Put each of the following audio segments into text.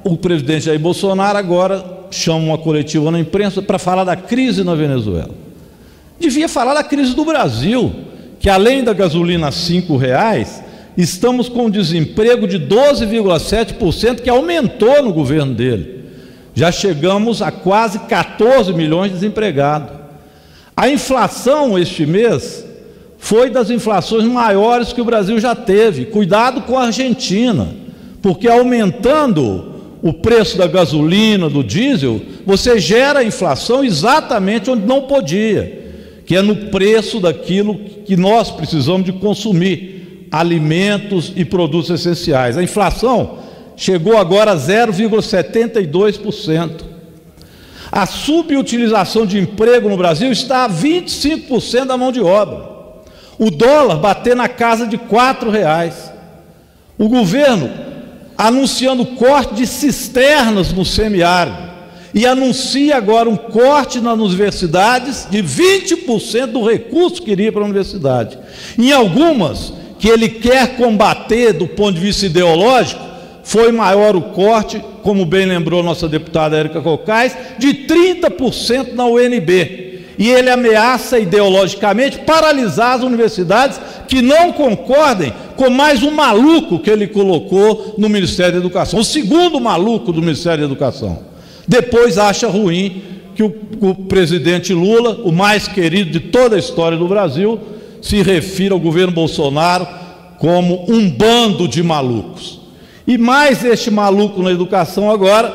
o presidente Jair Bolsonaro agora chama uma coletiva na imprensa para falar da crise na Venezuela. Devia falar da crise do Brasil, que além da gasolina a R$5, estamos com um desemprego de 12,7%, que aumentou no governo dele. Já chegamos a quase 14 milhões de desempregados. A inflação este mês foi das inflações maiores que o Brasil já teve. Cuidado com a Argentina, porque aumentando o preço da gasolina, do diesel, você gera inflação exatamente onde não podia, que é no preço daquilo que nós precisamos de consumir, alimentos e produtos essenciais. A inflação chegou agora a 0,72%. A subutilização de emprego no Brasil está a 25% da mão de obra. O dólar bater na casa de R$4. O governo anunciando corte de cisternas no semiárido e anuncia agora um corte nas universidades de 20% do recurso que iria para a universidade. Em algumas que ele quer combater do ponto de vista ideológico, foi maior o corte, como bem lembrou nossa deputada Érica Cocais, de 30% na UNB. E ele ameaça ideologicamente paralisar as universidades que não concordem com mais um maluco que ele colocou no Ministério da Educação, o segundo maluco do Ministério da Educação. Depois acha ruim que o presidente Lula, o mais querido de toda a história do Brasil, se refira ao governo Bolsonaro como um bando de malucos. E mais este maluco na educação agora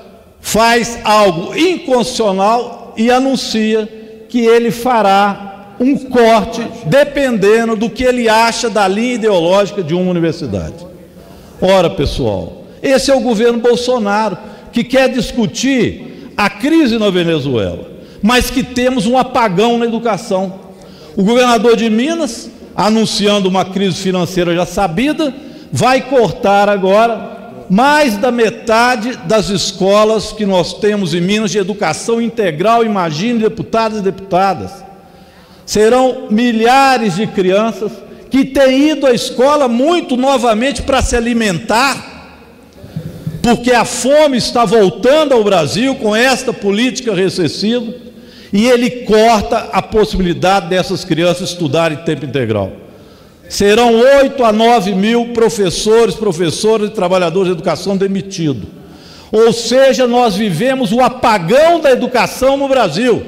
faz algo inconstitucional e anuncia que ele fará um corte dependendo do que ele acha da linha ideológica de uma universidade. Ora, pessoal, esse é o governo Bolsonaro, que quer discutir a crise na Venezuela, mas que temos um apagão na educação. O governador de Minas, anunciando uma crise financeira já sabida, vai cortar agora mais da metade das escolas que nós temos em Minas de educação integral. Imagine, deputados e deputadas, serão milhares de crianças que têm ido à escola muito novamente para se alimentar, porque a fome está voltando ao Brasil com esta política recessiva, e ele corta a possibilidade dessas crianças estudarem em tempo integral. Serão 8 a 9 mil professores, professoras e trabalhadores de educação demitidos. Ou seja, nós vivemos o apagão da educação no Brasil.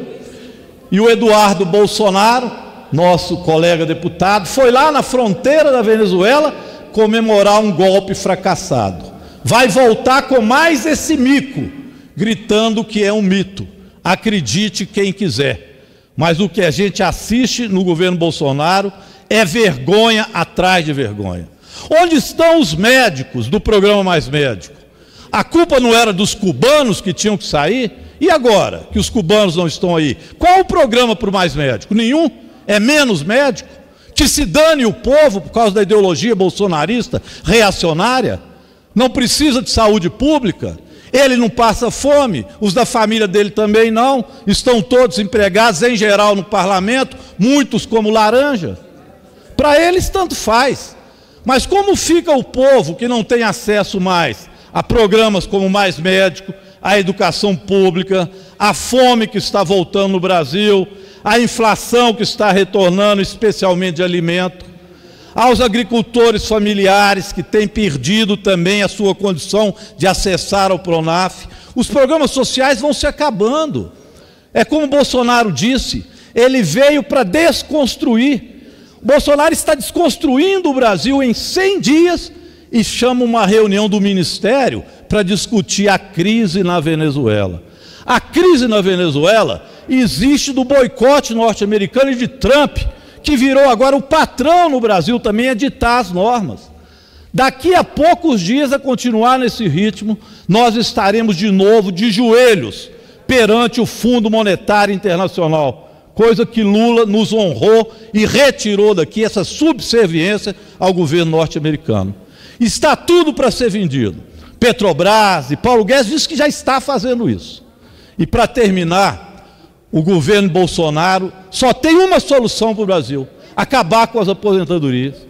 E o Eduardo Bolsonaro, nosso colega deputado, foi lá na fronteira da Venezuela comemorar um golpe fracassado. Vai voltar com mais esse mico, gritando que é um mito. Acredite quem quiser. Mas o que a gente assiste no governo Bolsonaro é vergonha atrás de vergonha. Onde estão os médicos do programa Mais Médico? A culpa não era dos cubanos que tinham que sair? E agora que os cubanos não estão aí? Qual o programa para o Mais Médico? Nenhum? É menos médico? Que se dane o povo por causa da ideologia bolsonarista reacionária? Não precisa de saúde pública? Ele não passa fome, os da família dele também não, estão todos empregados, em geral, no parlamento, muitos como laranja. Para eles tanto faz, mas como fica o povo que não tem acesso mais a programas como Mais Médico, a educação pública, a fome que está voltando no Brasil, a inflação que está retornando, especialmente de alimento, aos agricultores familiares que têm perdido também a sua condição de acessar ao Pronaf. Os programas sociais vão se acabando. É como Bolsonaro disse, ele veio para desconstruir. Bolsonaro está desconstruindo o Brasil em 100 dias e chama uma reunião do Ministério para discutir a crise na Venezuela. A crise na Venezuela existe do boicote norte-americano e de Trump, que virou agora o patrão no Brasil também a ditar as normas. Daqui a poucos dias, a continuar nesse ritmo, nós estaremos de novo de joelhos perante o Fundo Monetário Internacional, coisa que Lula nos honrou e retirou daqui essa subserviência ao governo norte-americano. Está tudo para ser vendido. Petrobras e Paulo Guedes diz que já está fazendo isso. E para terminar, o governo Bolsonaro só tem uma solução para o Brasil: acabar com as aposentadorias.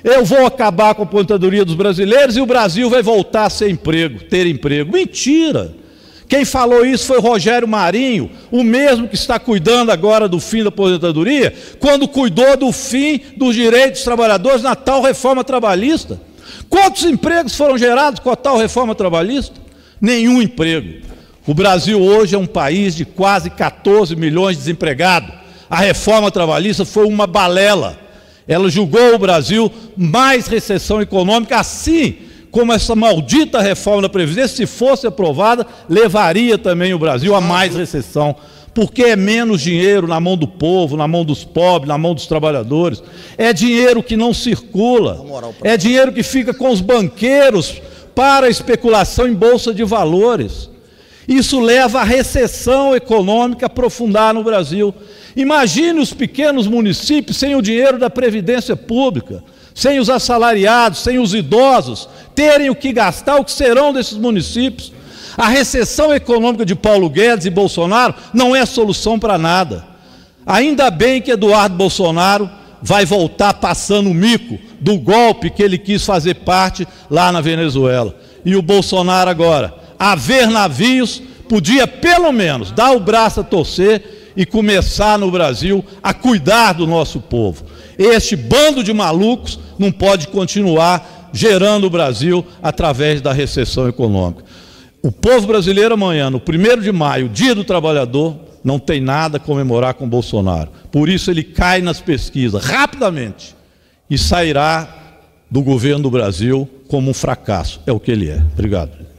eu vou acabar com a aposentadoria dos brasileiros e o Brasil vai voltar a ter emprego. Mentira! Quem falou isso foi o Rogério Marinho, o mesmo que está cuidando agora do fim da aposentadoria, quando cuidou do fim dos direitos dos trabalhadores na tal reforma trabalhista. Quantos empregos foram gerados com a tal reforma trabalhista? Nenhum emprego. O Brasil hoje é um país de quase 14 milhões de desempregados. A reforma trabalhista foi uma balela. Ela julgou o Brasil mais recessão econômica, assim como essa maldita reforma da Previdência, se fosse aprovada, levaria também o Brasil a mais recessão, porque é menos dinheiro na mão do povo, na mão dos pobres, na mão dos trabalhadores. É dinheiro que não circula, é dinheiro que fica com os banqueiros para especulação em bolsa de valores. Isso leva à recessão econômica aprofundar no Brasil. Imagine os pequenos municípios sem o dinheiro da Previdência Pública, sem os assalariados, sem os idosos, terem o que gastar, o que serão desses municípios. A recessão econômica de Paulo Guedes e Bolsonaro não é solução para nada. Ainda bem que Eduardo Bolsonaro vai voltar passando o mico do golpe que ele quis fazer parte lá na Venezuela. E o Bolsonaro agora, a ver navios, podia pelo menos dar o braço a torcer e começar no Brasil a cuidar do nosso povo. Este bando de malucos não pode continuar gerando o Brasil através da recessão econômica. O povo brasileiro amanhã, no 1º de maio, Dia do Trabalhador, não tem nada a comemorar com Bolsonaro. Por isso ele cai nas pesquisas rapidamente e sairá do governo do Brasil como um fracasso. É o que ele é. Obrigado.